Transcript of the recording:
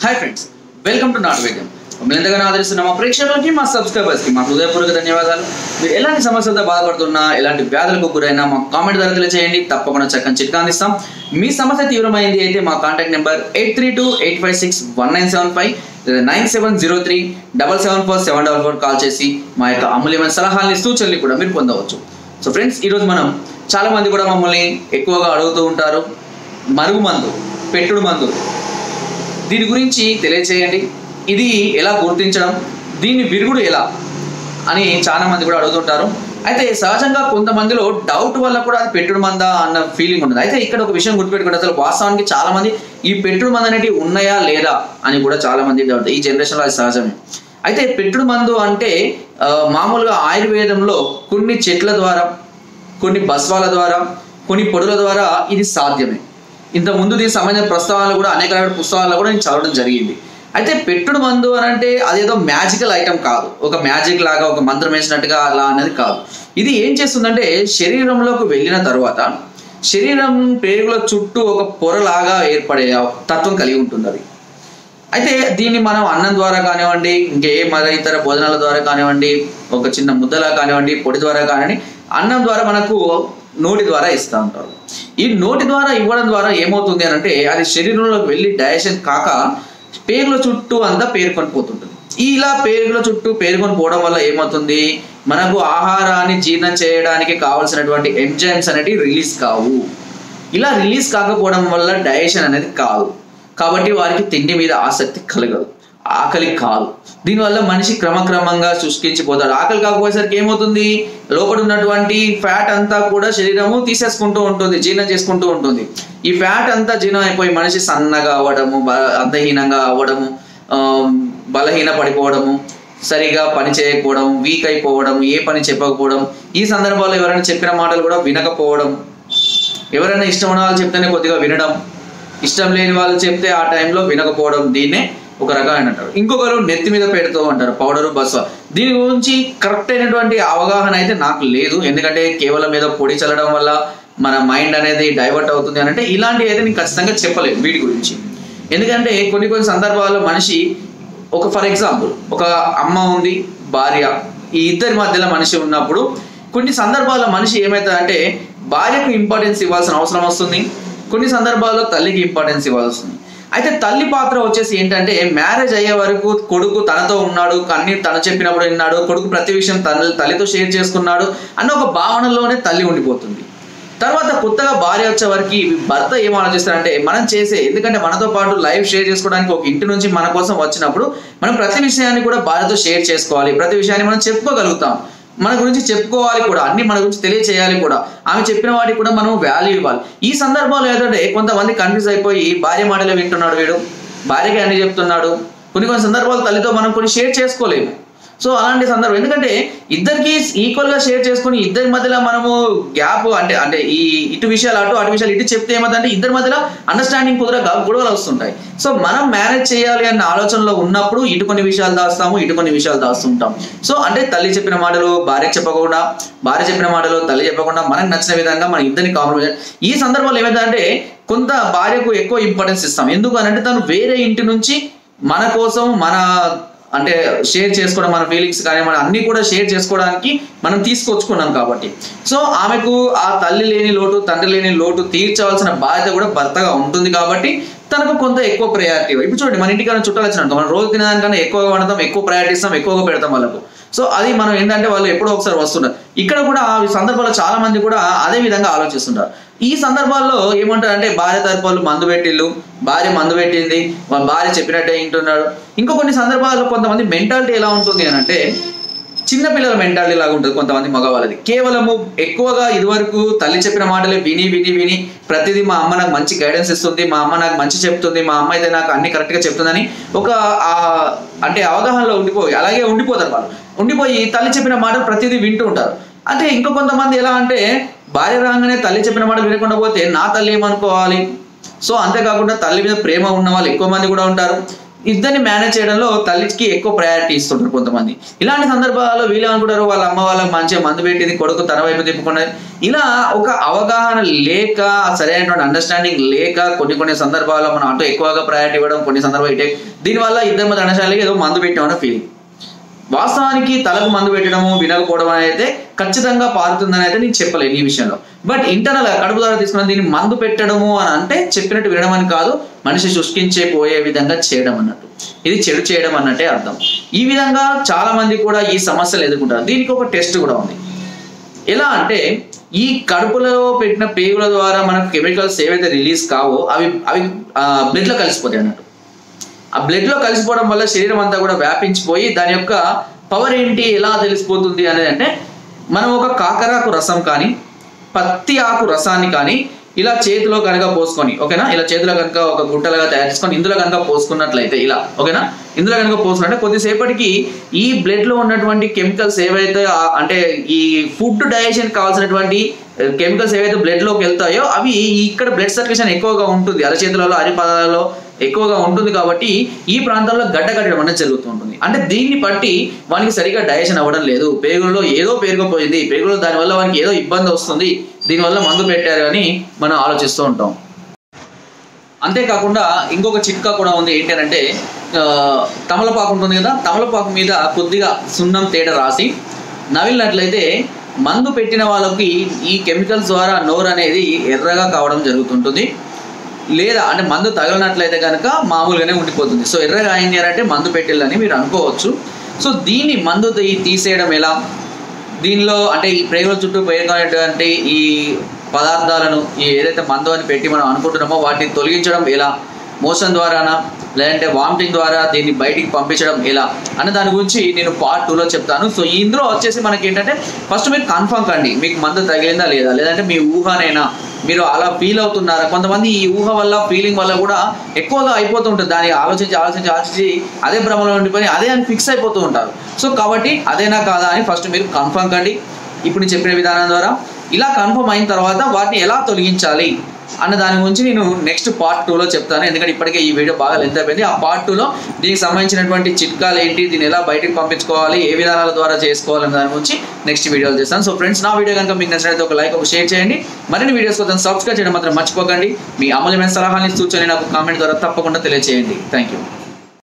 Hi friends, welcome to నాట్ వేగం. మమ్మల్ని ఎంతగానో ఆదరిస్తున్న మా ప్రేక్షకులకి, మా సబ్స్క్రైబర్స్కి మా హృదయపూర్వక ధన్యవాదాలు. మీరు ఎలాంటి సమస్యలతో బాధపడుతున్నా, ఎలాంటి వ్యాధులకు గురైనా మా కామెంట్ ద్వారా తెలియజేయండి. తప్పకుండా చక్కని చిట్కా అందిస్తాం. మీ సమస్య తీవ్రమైంది అయితే మా కాంటాక్ట్ నెంబర్ 8328561975 9703774744 కాల్ చేసి మా యొక్క అమూల్యమైన సలహాలను, సూచనలు కూడా మీరు పొందవచ్చు. సో ఫ్రెండ్స్, ఈరోజు మనం చాలా మంది కూడా మమ్మల్ని ఎక్కువగా అడుగుతూ ఉంటారు, మరుగు మందు, పెట్టుడు మందు, దీని గురించి తెలియచేయండి. ఇది ఎలా గుర్తించడం, దీన్ని విరుగుడు ఎలా అని చాలా మంది కూడా అడుగుతుంటారు. అయితే సహజంగా కొంతమందిలో డౌట్ వల్ల కూడా అది పెట్టుడు మందా అన్న ఫీలింగ్ ఉంటుంది. అయితే ఇక్కడ ఒక విషయం గుర్తుపెట్టుకుంటే, అసలు వాస్తవానికి చాలా మంది ఈ పెట్టుడు మందు అనేవి ఉన్నాయా లేదా అని కూడా చాలా మంది డౌట్. ఈ జనరేషన్లో అది సహజమే. అయితే పెట్టుడు మందు అంటే మామూలుగా ఆయుర్వేదంలో కొన్ని చెట్ల ద్వారా, కొన్ని బస్వాల ద్వారా, కొన్ని పొడుల ద్వారా ఇది సాధ్యమే. ఇంతకుముందు దీనికి సంబంధించిన ప్రస్తావనలు కూడా అనేక పుస్తకాల్లో కూడా నేను చదవడం జరిగింది. అయితే పెట్టుడు మందు అని అంటే అదేదో మ్యాజికల్ ఐటమ్ కాదు, ఒక మ్యాజిక్ లాగా ఒక మంత్రం వేసినట్టుగా అలా అనేది కాదు. ఇది ఏం చేస్తుందంటే, శరీరంలోకి వెళ్ళిన తర్వాత శరీరం పేగుల చుట్టూ ఒక పొరలాగా ఏర్పడే తత్వం కలిగి ఉంటుంది అది. అయితే దీన్ని మనం అన్నం ద్వారా కానివ్వండి, ఇంకే ఇతర భోజనాల ద్వారా కానివ్వండి, ఒక చిన్న ముద్దలా కానివ్వండి, పొడి ద్వారా కానివ్వండి, అన్నం ద్వారా మనకు నోటి ద్వారా ఇస్తూ ఉంటారు. ఈ నోటి ద్వారా ఇవ్వడం ద్వారా ఏమవుతుంది అని అంటే, అది శరీరంలోకి వెళ్ళి డైజెషన్ కాక పేగుల చుట్టూ అంతా పేరుకొని పోతుంటుంది. ఇలా పేగుల చుట్టూ పేరుకొని పోవడం వల్ల ఏమవుతుంది, మనకు ఆహారాన్ని జీర్ణం చేయడానికి కావాల్సినటువంటి ఎంజైమ్స్ అనేవి రిలీజ్ కావు. ఇలా రిలీజ్ కాకపోవడం వల్ల డైజెషన్ అనేది కాదు. కాబట్టి వారికి తిండి మీద ఆసక్తి కలగదు, ఆకలి కాదు. దీనివల్ల మనిషి క్రమక్రమంగా శుష్కించిపోతాడు. ఆకలి కాకపోయేసరికి ఏమవుతుంది, లోపల ఉన్నటువంటి ఫ్యాట్ అంతా కూడా శరీరము తీసేసుకుంటూ ఉంటుంది, జీర్ణం చేసుకుంటూ ఉంటుంది. ఈ ఫ్యాట్ అంతా జీర్ణం అయిపోయి మనిషి సన్నగా అవ్వడము, అందహీనంగా అవ్వడము, బలహీన పడిపోవడము, సరిగా పని చేయకపోవడం, వీక్ అయిపోవడం, ఏ పని చెప్పకపోవడం, ఈ సందర్భాల్లో ఎవరైనా చెప్పిన మాటలు కూడా వినకపోవడం, ఎవరైనా ఇష్టం ఉన్న వాళ్ళు చెప్తేనే కొద్దిగా వినడం, ఇష్టం లేని వాళ్ళు చెప్తే ఆ టైంలో వినకపోవడం, దీన్నే ఒక రకమైన అంటారు. ఇంకొకరు నెత్తి మీద పెడుతూ అంటారు పౌడరు, బస్వ. దీని గురించి కరెక్ట్ అయినటువంటి అవగాహన అయితే నాకు లేదు. ఎందుకంటే కేవలం ఏదో పొడి చల్లడం వల్ల మన మైండ్ అనేది డైవర్ట్ అవుతుంది అని అంటే, ఇలాంటివి అయితే నేను ఖచ్చితంగా చెప్పలేదు వీటి గురించి. ఎందుకంటే కొన్ని సందర్భాల్లో మనిషి ఫర్ ఎగ్జాంపుల్ ఒక అమ్మ ఉంది, భార్య, ఈ ఇద్దరి మధ్యలో మనిషి ఉన్నప్పుడు కొన్ని సందర్భాల్లో మనిషి ఏమవుతుందంటే, భార్యకు ఇంపార్టెన్స్ ఇవ్వాల్సిన అవసరం వస్తుంది, కొన్ని సందర్భాల్లో తల్లికి ఇంపార్టెన్స్ ఇవ్వాల్సి వస్తుంది. అయితే తల్లి పాత్ర వచ్చేసి ఏంటంటే, మ్యారేజ్ అయ్యే వరకు కొడుకు తనతో ఉన్నాడు, అన్ని తను చెప్పినప్పుడు విన్నాడు, కొడుకు ప్రతి విషయం తల్లితో షేర్ చేసుకున్నాడు అన్న ఒక భావనలోనే తల్లి ఉండిపోతుంది. తర్వాత కొత్తగా భార్య వచ్చే వరకు భర్త ఏం ఆలోచిస్తారంటే, మనం చేసే, ఎందుకంటే మనతో పాటు లైఫ్ షేర్ చేసుకోవడానికి ఒక ఇంటి నుంచి మన కోసం వచ్చినప్పుడు మనం ప్రతి విషయాన్ని కూడా భార్యతో షేర్ చేసుకోవాలి, ప్రతి విషయాన్ని మనం చెప్పుకోగలుగుతాం, మన గురించి చెప్పుకోవాలి కూడా, అన్ని మన గురించి తెలియచేయాలి కూడా, ఆమె చెప్పిన వాటికి కూడా మనం వాల్యూ ఇవ్వాలి. ఈ సందర్భాలు ఏంటంటే కొంతమంది కన్ఫ్యూజ్ అయిపోయి భార్య మాటలే వింటున్నాడు, వీడు భార్యకి అన్ని చెప్తున్నాడు. కొన్ని సందర్భాలు తల్లితో మనం కొన్ని షేర్ చేసుకోలేము. సో అలాంటి సందర్భం, ఎందుకంటే ఇద్దరికి ఈక్వల్గా షేర్ చేసుకుని ఇద్దరి మధ్యలో మనము గ్యాప్ అంటే ఈ ఇటు విషయాలు అటు విషయాలు ఇటు చెప్తే ఏమంటే ఇద్దరి మధ్యలో అండర్స్టాండింగ్ కుదరక గొడవలు వస్తుంటాయి. సో మనం మేనేజ్ చేయాలి అన్న ఆలోచనలో ఉన్నప్పుడు ఇటు కొన్ని విషయాలు దాస్తాము, ఇటు కొన్ని విషయాలు దాస్తుంటాం. సో అంటే తల్లి చెప్పిన మాటలు భార్యకు చెప్పకుండా, భార్య చెప్పిన మాటలు తల్లి చెప్పకుండా, మనకు నచ్చిన విధంగా మన ఇద్దరిని కాంప్రమైజ్. ఈ సందర్భంలో ఏమైందంటే, కొంత భార్యకు ఎక్కువ ఇంపార్టెన్స్ ఇస్తాం. ఎందుకు అని అంటే, తను వేరే ఇంటి నుంచి మన కోసం అంటే షేర్ చేసుకోవడం, మన ఫీలింగ్స్ కానీ మన అన్ని కూడా షేర్ చేసుకోవడానికి మనం తీసుకొచ్చుకున్నాం కాబట్టి. సో ఆమెకు ఆ తల్లి లేని లోటు, తండ్రి లేని లోటు తీర్చవలసిన బాధ్యత కూడా భర్తగా ఉంటుంది. కాబట్టి తనకు కొంత ఎక్కువ ప్రయారిటీ. ఇప్పుడు చూడండి, మన ఇంటికి చుట్టాలు వచ్చినాక మనం రోజు తినడానికన్నా ఎక్కువగా వండుతాం, ఎక్కువ ప్రయారిటీ ఇస్తాం, ఎక్కువగా పెడతాం వాళ్ళకు. సో అది మనం ఏంటంటే, వాళ్ళు ఎప్పుడో ఒకసారి వస్తుంటారు. ఇక్కడ కూడా ఆ సందర్భాల్లో చాలా మంది కూడా అదే విధంగా ఆలోచిస్తుంటారు. ఈ సందర్భాల్లో ఏమంటారంటే, భార్య తరపు వాళ్ళు మందు పెట్టిళ్ళు, భార్య మందు పెట్టింది, వాళ్ళ భార్య చెప్పినట్టే వింటున్నాడు. ఇంకా కొన్ని సందర్భాల్లో కొంతమంది మెంటాలిటీ ఎలా ఉంటుంది అని అంటే, చిన్నపిల్లల మెంటాలిటీ లాగా ఉంటుంది కొంతమంది మగవాళ్ళది. కేవలము ఎక్కువగా ఇదివరకు తల్లి చెప్పిన మాటలే విని ప్రతిదీ మా అమ్మ నాకు మంచి గైడెన్స్ ఇస్తుంది, మా అమ్మ నాకు మంచి చెప్తుంది, మా అమ్మ అయితే నాకు అన్ని కరెక్ట్గా చెప్తుందని ఒక అంటే అవగాహనలో అలాగే ఉండిపోతారు వాళ్ళు. ఉండిపోయి తల్లి చెప్పిన మాటలు ప్రతిదీ వింటూ ఉంటారు. అంటే ఇంకో కొంతమంది ఎలా అంటే, భార్య రాగానే తల్లి చెప్పిన మాట వినకుండా పోతే నా తల్లి ఏమనుకోవాలి. సో అంతేకాకుండా తల్లి మీద ప్రేమ ఉన్న వాళ్ళు ఎక్కువ మంది కూడా ఉంటారు. ఇద్దరిని మేనేజ్ చేయడంలో తల్లికి ఎక్కువ ప్రయారిటీ ఇస్తుంటారు కొంతమంది. ఇలాంటి సందర్భాల్లో వీళ్ళు అనుకుంటారు వాళ్ళ అమ్మ వాళ్ళకి మంచిగా మందు పెట్టింది, కొడుకు తన వైపు తిప్పుకున్నది. ఇలా ఒక అవగాహన లేక, సరైనటువంటి అండర్స్టాండింగ్ లేక కొన్ని సందర్భాల్లో మనం అటు ఎక్కువగా ప్రయారిటీ ఇవ్వడం, కొన్ని సందర్భాలు ఇటే, దీనివల్ల ఇద్దరి మధ్య అండర్స్టాండింగ్ ఏదో మందు పెట్టామన్న ఫీలింగ్. వాస్తవానికి తలకు మందు పెట్టడము, వినకపోవడం అయితే ఖచ్చితంగా పారుతుందని అయితే నేను చెప్పలేను ఈ విషయంలో. బట్ ఇంటర్నల్ కడుపు ద్వారా తీసుకున్న దీన్ని మందు పెట్టడము అని అంటే చెప్పినట్టు వినడం అని కాదు, మనిషి శుష్కించే పోయే విధంగా చేయడం అన్నట్టు. ఇది చెడు చేయడం అన్నట్టే అర్థం. ఈ విధంగా చాలా మంది కూడా ఈ సమస్యలు ఎదుర్కొంటారు. దీనికి ఒక టెస్ట్ కూడా ఉంది. ఎలా అంటే ఈ కడుపులో పెట్టిన పేగుల ద్వారా మనకు కెమికల్స్ ఏవైతే రిలీజ్ కావో అవి బ్లడ్ లో కలిసిపోతాయి అన్నట్టు. ఆ బ్లడ్ లో కలిసిపోవడం వల్ల శరీరం అంతా కూడా వ్యాపించిపోయి దాని యొక్క పవర్ ఏంటి ఎలా తెలిసిపోతుంది అనేది అంటే, మనం ఒక కాకరాకు రసం కానీ పత్తి ఆకు రసాన్ని కానీ ఇలా చేతిలో కనుక పోసుకొని, ఓకేనా, ఇలా చేతిలో కనుక ఒక గుట్టలుగా తయారు చేసుకొని ఇందులో కనుక పోసుకున్నట్లయితే ఇలా, ఓకేనా, ఇందులో కనుక పోసుకుంటే కొద్దిసేపటికి ఈ బ్లడ్ లో ఉన్నటువంటి కెమికల్స్ ఏవైతే అంటే ఈ ఫుడ్ డైజెషన్ కావాల్సినటువంటి కెమికల్స్ ఏవైతే బ్లడ్ లోకి వెళ్తాయో అవి ఇక్కడ బ్లడ్ సర్క్యులేషన్ ఎక్కువగా ఉంటుంది, అరచేతులలో అరిపాదాలలో ఎక్కువగా ఉంటుంది. కాబట్టి ఈ ప్రాంతాల్లో గడ్డ కట్టడం అనేది జరుగుతూ ఉంటుంది. అంటే దీన్ని బట్టి వానికి సరిగా డైజెషన్ అవ్వడం లేదు, పేగులలో ఏదో పేరుకుపోయింది, పేగులో దానివల్ల వానికి ఏదో ఇబ్బంది వస్తుంది, దీనివల్ల మందు పెట్టారు అని మనం ఆలోచిస్తూ ఉంటాం. అంతేకాకుండా ఇంకొక చిట్కా కూడా ఉంది. ఏంటంటే తమలపాకు ఉంటుంది కదా, తమలపాకు మీద కొద్దిగా సున్నం తేడ రాసి నవిలినట్లయితే మందు పెట్టిన వాళ్ళకి ఈ కెమికల్స్ ద్వారా నోరు అనేది ఎర్రగా కావడం జరుగుతుంటుంది. లేదా అంటే మందు తగలనట్లయితే కనుక మామూలుగానే ఉండిపోతుంది. సో ఎర్రగా అయింది అంటే మందు పెట్టిల్లని మీరు అనుకోవచ్చు. సో దీన్ని మందు తీసేయడం ఎలా, దీనిలో అంటే ఈ ప్రేగుల చుట్టూ పేరుకునేటువంటి ఈ పదార్థాలను ఏదైతే మందు అని పెట్టి మనం అనుకుంటున్నామో వాటిని తొలగించడం ఎలా, మోషన్ ద్వారానా లేదంటే వామిటింగ్ ద్వారా దీన్ని బయటికి పంపించడం ఎలా అన్న దాని గురించి నేను పార్ట్ 2లో చెప్తాను. సో ఇందులో వచ్చేసి మనకి ఏంటంటే ఫస్ట్ మీరు కన్ఫర్మ్ కండి మీకు మందు తగిలిందా లేదా, లేదంటే మీ ఊహనైనా మీరు అలా ఫీల్ అవుతున్నారా. కొంతమంది ఈ ఊహ వల్ల ఫీలింగ్ వల్ల కూడా ఎక్కువగా అయిపోతూ ఉంటుంది, దాన్ని ఆలోచించి అదే భ్రమలో ఉండిపోయి అదే అని ఫిక్స్ అయిపోతూ ఉంటారు. సో కాబట్టి అదేనా కాదా అని ఫస్ట్ మీరు కన్ఫర్మ్ కండి ఇప్పుడు నేను చెప్పిన విధానం ద్వారా. ఇలా కన్ఫర్మ్ అయిన తర్వాత వాటిని ఎలా తొలగించాలి అన్న దాని గురించి నేను నెక్స్ట్ పార్ట్ 2లో చెప్తాను. ఎందుకంటే ఇప్పటికే ఈ వీడియో బాగా లెంత్ అయిపోయింది. ఆ పార్ట్ 2లో దీనికి సంబంధించినటువంటి చిట్కాలు ఏంటి, దీన్ని ఎలా బయటకు పంపించుకోవాలి, ఏ విధానాల ద్వారా చేసుకోవాలనే దాని గురించి నెక్స్ట్ వీడియోలు చేస్తాను. సో ఫ్రెండ్స్, నా వీడియో కనుక మీకు నచ్చినట్లయితే ఒక లైక్, ఒక షేర్ చేయండి. మరిన్ని వీడియోస్ కోసం సబ్స్క్రైబ్ చేయడం మాత్రం మర్చిపోకండి. మీ అమూల్యమైన సలహాలని సూచనలు నాకు కామెంట్ ద్వారా తప్పకుండా తెలియజేయండి. Thank you.